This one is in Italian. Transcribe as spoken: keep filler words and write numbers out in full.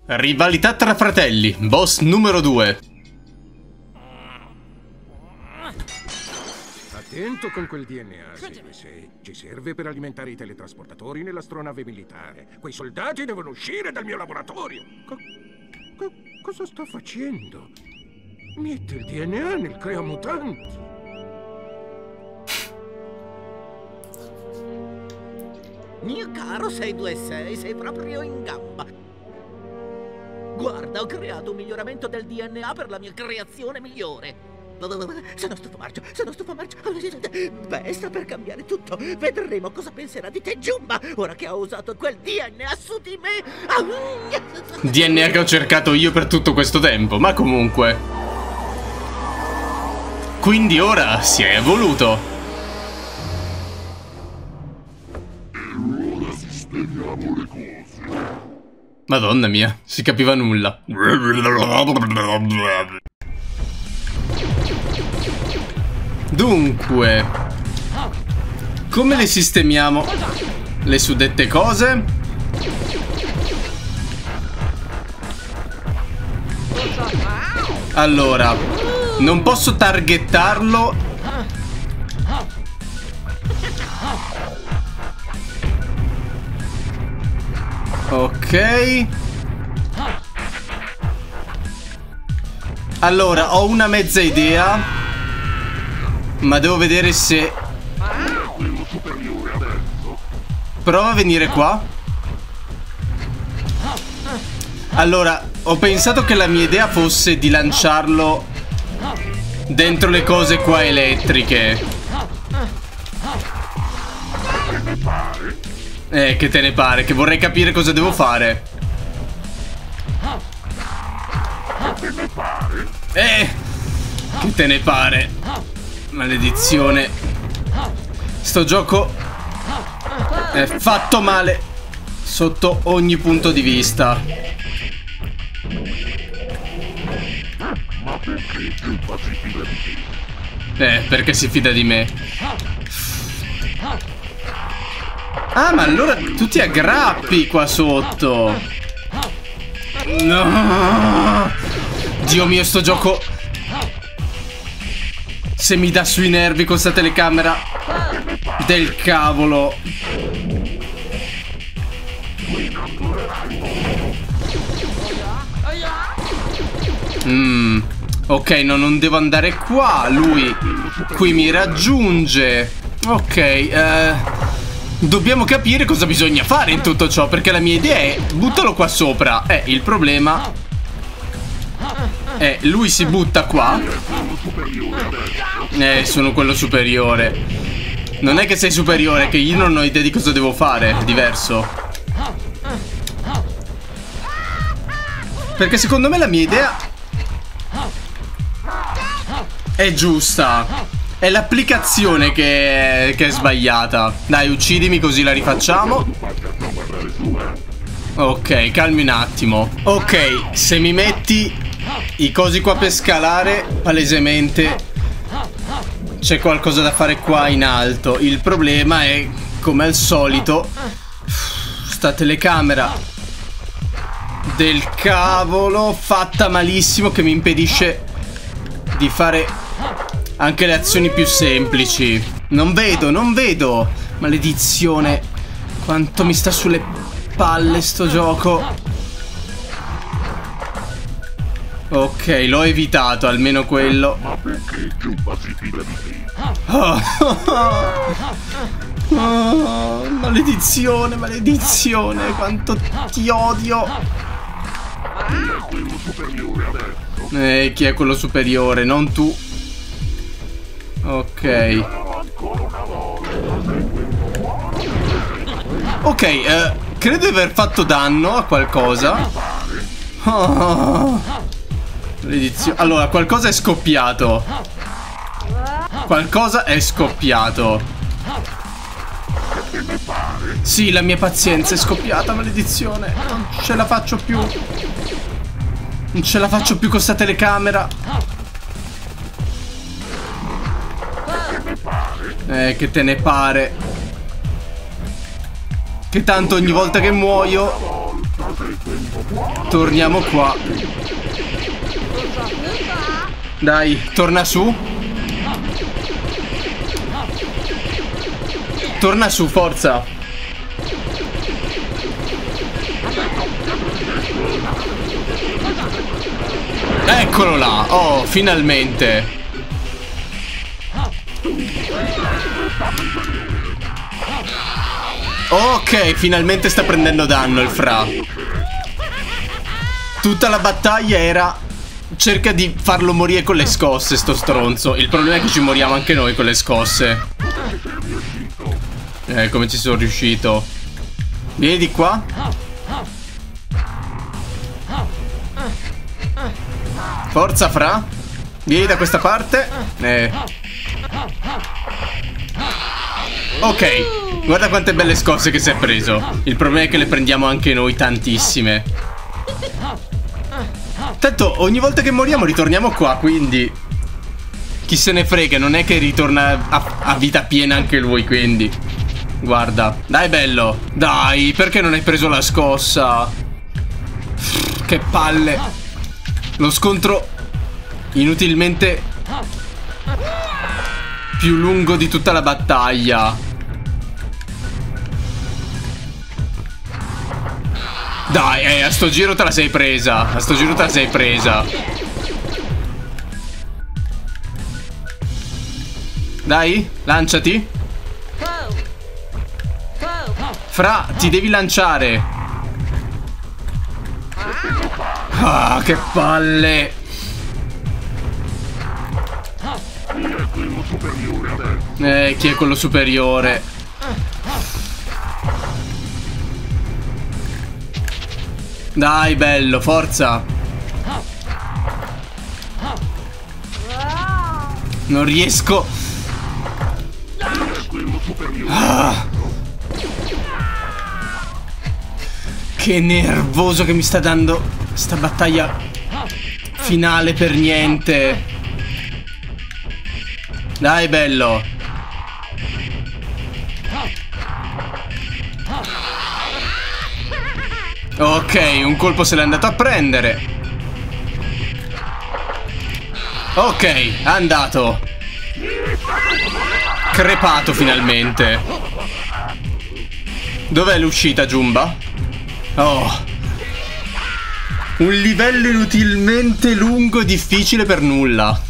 Rivalità tra fratelli, boss numero due. Attento con quel D N A, sei sei. Ci serve per alimentare i teletrasportatori nell'astronave militare. Quei soldati devono uscire dal mio laboratorio. Co co cosa sta facendo? Mette il D N A nel creamutanti. Mio caro sei due sei, sei proprio in gamba. Guarda, ho creato un miglioramento del D N A per la mia creazione migliore. Sono stufo marcio, sono stufo marcio. Beh, sta per cambiare tutto. Vedremo cosa penserà di te Jumba ora che ho usato quel D N A su di me. D N A che ho cercato io per tutto questo tempo, ma comunque. Quindi ora si è evoluto. Ora sistemiamo le cose. Madonna mia, si capiva nulla. Dunque, come le sistemiamo le suddette cose? Allora, non posso targettarlo. Ok. Allora, ho una mezza idea, ma devo vedere se... Prova a venire qua. Allora, ho pensato che la mia idea fosse di lanciarlo dentro le cose qua elettriche. Eh, che te ne pare? Che vorrei capire cosa devo fare. Eh, che te ne pare? Maledizione. Sto gioco è fatto male sotto ogni punto di vista. Eh, perché si fida di me? Ah, ma allora tu ti aggrappi qua sotto. No. Dio mio, sto gioco, se mi dà sui nervi con sta telecamera del cavolo. Mm. Ok, no, non devo andare qua. Lui qui mi raggiunge. Ok, eh, dobbiamo capire cosa bisogna fare in tutto ciò, perché la mia idea è buttalo qua sopra. Eh, il problema Eh, lui si butta qua. Eh, sono quello superiore. Non è che sei superiore, è che io non ho idea di cosa devo fare. È diverso. Perché secondo me la mia idea è giusta. È l'applicazione che, che è sbagliata. Dai, uccidimi così la rifacciamo. Ok, calmi un attimo. Ok, se mi metti i cosi qua per scalare, palesemente c'è qualcosa da fare qua in alto. Il problema è, come al solito, sta telecamera del cavolo fatta malissimo, che mi impedisce di fare anche le azioni più semplici. Non vedo, non vedo. Maledizione, quanto mi sta sulle palle sto gioco. Ok, l'ho evitato, almeno quello. Oh, oh, maledizione, maledizione, quanto ti odio. Eh, chi è quello superiore? Non tu. Ok. Ok, eh, credo di aver fatto danno a qualcosa. Oh. Allora, qualcosa è scoppiato. Qualcosa è scoppiato. Sì, la mia pazienza è scoppiata, maledizione. Non ce la faccio più. Non ce la faccio più con sta telecamera. Eh, che te ne pare? Che tanto ogni volta che muoio Torniamo qua. Dai, torna su. Torna su, forza. Eccolo là. Oh, finalmente. Ok, finalmente sta prendendo danno il Fra. Tutta la battaglia era... cerca di farlo morire con le scosse, sto stronzo. Il problema è che ci moriamo anche noi con le scosse. Eh, come ci sono riuscito. Vieni di qua. Forza, Fra. Vieni da questa parte. Eh. Ok. Guarda quante belle scosse che si è preso. Il problema è che le prendiamo anche noi tantissime. Tanto ogni volta che moriamo ritorniamo qua, quindi chi se ne frega, non è che ritorna a, a vita piena anche lui, quindi guarda. Dai bello. Dai, perché non hai preso la scossa? Che palle. Lo scontro inutilmente più lungo di tutta la battaglia. Dai, eh, a sto giro te la sei presa. A sto giro te la sei presa. Dai, lanciati. Fra, ti devi lanciare. Ah, che palle. Eh, chi è quello superiore? Dai, bello, forza. Non riesco. Ah. Che nervoso che mi sta dando sta battaglia finale per niente. Dai, bello. Ok, un colpo se l'è andato a prendere. Ok, è andato. Crepato finalmente. Dov'è l'uscita, Jumba? Oh. Un livello inutilmente lungo e difficile per nulla.